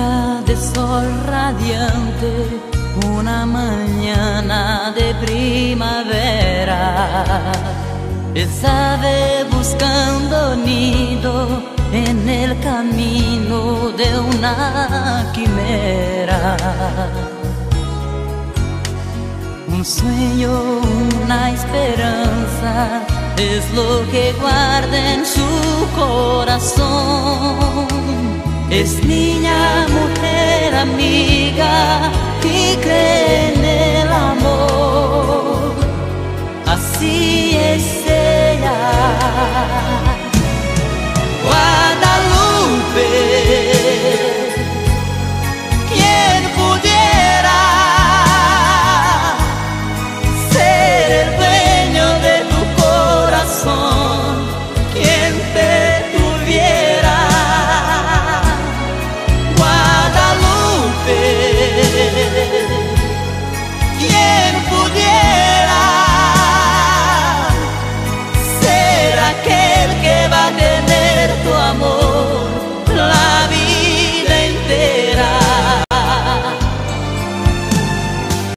día de sol radiante, una mañana de primavera. Es ave buscando nido en el camino de una quimera. Un sueño, una esperanza es lo que guarda en su corazón. Es niña, mujer, amiga y cree